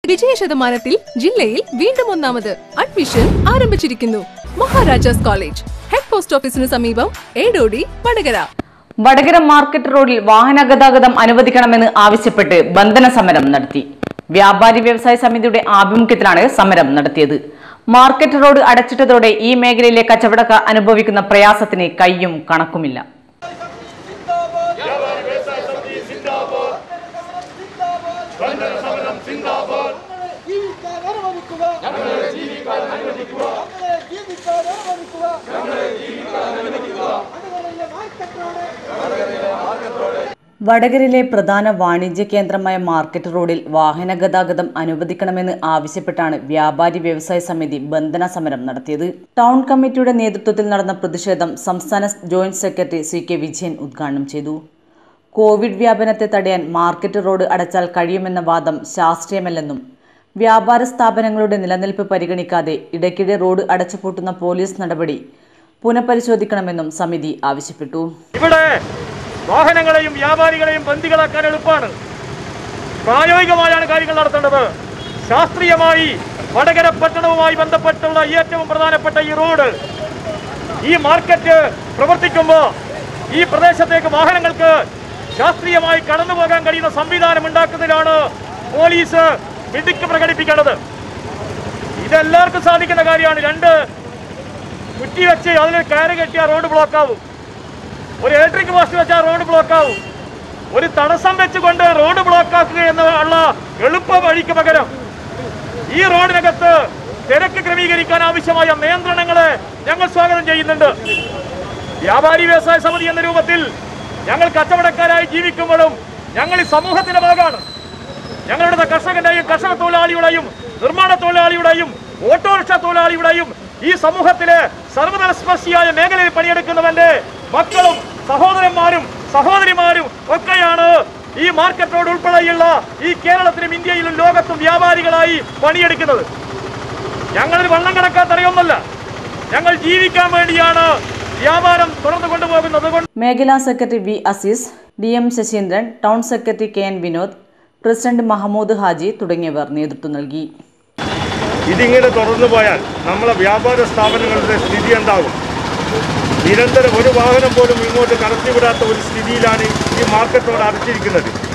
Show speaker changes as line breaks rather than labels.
വിജയശതമാനത്തിൽ ജില്ലയിൽ വീണ്ടും ഒന്നാമത് അഡ്മിഷൻ ആരംഭിച്ചിരിക്കുന്നു. മഹാരാജാസ് കോളേജ് ഹെഡ് പോസ്റ്റ് ഓഫീസിന് സമീപം ഏടോടി വടകര.
വടകര മാർക്കറ്റ് റോഡിൽ വാഹന ഗതാഗതം അനുവദിക്കണമെന്ന് ആവശ്യപ്പെട്ട് ബന്ധന സമരം നടത്തി. വ്യാപാരി വ്യവസായ സമിതിയുടെ ആഭിമുഖ്യത്തിലാണ് സമരം നടത്തിയത്. മാർക്കറ്റ് റോഡ് അടച്ചിട്ടതോടെ ഈ മേഖലയിലെ കച്ചവടക്കാർ അനുഭവിക്കുന്ന പ്രയാസത്തിന് കയ്യും കണക്കുമില്ല. വടകരയിലെ പ്രധാന വാണിജ്യ കേന്ദ്രമായ മാർക്കറ്റ് റോഡിൽ വാഹന ഗതാഗതം അനുവദിക്കണമെന്ന് ആവശ്യപ്പെട്ടാണ് വ്യാപാരി വ്യവസായ സമിതി ബന്ധന സമരം നടത്തിയത്. ടൗൺ കമ്മിറ്റിയുടെ നേതൃത്വത്തിൽ നടന്ന പ്രതിഷേധം സംസ്ഥാന ജോയിന്റ് സെക്രട്ടറി CK വിജയൻ ഉദ്ഘാടനം ചെയ്തു. കോവിഡ് വ്യാപനത്തെ തടയാൻ മാർക്കറ്റ് റോഡ് അടച്ചാൽ കഴിയുമെന്ന വാദം ശാസ്ത്രീയമല്ലെന്നും വ്യാപാര സ്ഥാപനങ്ങളുടെ നിലനിൽപ്പ് പരിഗണിക്കാതെ ഇടയ്ക്കിടെ റോഡ് അടച്ചുപൂട്ടുന്ന പോലീസ് നടപടി പുനഃപരിശോധിക്കണമെന്നും സമിതി ആവശ്യപ്പെട്ടു.
വാഹനങ്ങളെയും വ്യാപാരികളെയും ബന്ദികളാക്കാൻ എളുപ്പമാണ്. പ്രായോഗികമായാണ് കാര്യങ്ങൾ നടത്തേണ്ടത്. ശാസ്ത്രീയമായി വടകര പട്ടണവുമായി ബന്ധപ്പെട്ടുള്ള ഏറ്റവും പ്രധാനപ്പെട്ട ഈ റോഡ്, ഈ മാർക്കറ്റ് പ്രവർത്തിക്കുമ്പോൾ ഈ പ്രദേശത്തേക്ക് വാഹനങ്ങൾക്ക് ശാസ്ത്രീയമായി കടന്നു പോകാൻ കഴിയുന്ന സംവിധാനം ഉണ്ടാക്കുന്നതിലാണ് പോലീസ് മിടുക്ക് പ്രകടിപ്പിക്കേണ്ടത്. ഇതെല്ലാവർക്കും സാധിക്കുന്ന കാര്യമാണ്. രണ്ട് കുറ്റി വെച്ച് അതിൽ കയറ് കെട്ടിയ റോഡ് ബ്ലോക്കാവും. ഒരു ഇലക്ട്രിക് പോസ്റ്റ് വെച്ചാൽ റോഡ് ബ്ലോക്കാവും. ഒരു തടസ്സം വെച്ചുകൊണ്ട് റോഡ് ബ്ലോക്കാക്കുക എന്നുള്ള എളുപ്പ വഴിക്ക് പകരം ഈ റോഡിനകത്ത് തിരക്ക് ക്രമീകരിക്കാൻ ആവശ്യമായ നിയന്ത്രണങ്ങളെ ഞങ്ങൾ സ്വാഗതം ചെയ്യുന്നുണ്ട്. വ്യാപാരി വ്യവസായ സമിതി എന്ന രൂപത്തിൽ ഞങ്ങൾ കച്ചവടക്കാരായി ജീവിക്കുമ്പോഴും ഞങ്ങൾ ഈ സമൂഹത്തിന്റെ ഭാഗമാണ്. ഞങ്ങളുടെ കർഷകന്റെയും കർഷക തൊഴിലാളിയുടെയും നിർമ്മാണ തൊഴിലാളിയുടെയും ഓട്ടോറിക്ഷ തൊഴിലാളിയുടെയും ഈ സമൂഹത്തിലെ സർവതലസ്പർശിയായ മേഖലയിൽ പണിയെടുക്കുന്നവന്റെ മക്കളും സഹോദരന്മാരും സഹോദരിമാരും ഒക്കെയാണ് ഈ മാർക്കറ്റ് റോഡ് ഉൾപ്പെടെയുള്ള ഈ കേരളത്തിലും ഇന്ത്യയിലും ലോകത്തും വ്യാപാരികളായി പണിയെടുക്കുന്നത്. ഞങ്ങളിൽ വണ്ണം കണക്കാത്ത അറിയൊന്നുമല്ല. ഞങ്ങൾ ജീവിക്കാൻ വേണ്ടിയാണ് വ്യാപാരം തുറന്നു കൊണ്ടുപോകുന്നത്.
മേഖലാ secretary V Aziz, DM Sasheendran, town secretary KN Vinod, president Mahmood Haji തുടങ്ങിയവർ നേതൃത്വം നൽകി.
ഇതിങ്ങനെ തുടർന്നു പോയാൽ നമ്മളെ വ്യാപാര സ്ഥാപനങ്ങളുടെ സ്ഥിതി എന്താകും? നിരന്തരം ഒരു വാഹനം പോലും ഇങ്ങോട്ട് കടത്തിവിടാത്ത ഒരു സ്ഥിതിയിലാണ് ഈ മാർക്കറ്റ് റോഡ് അടച്ചിരിക്കുന്നത്.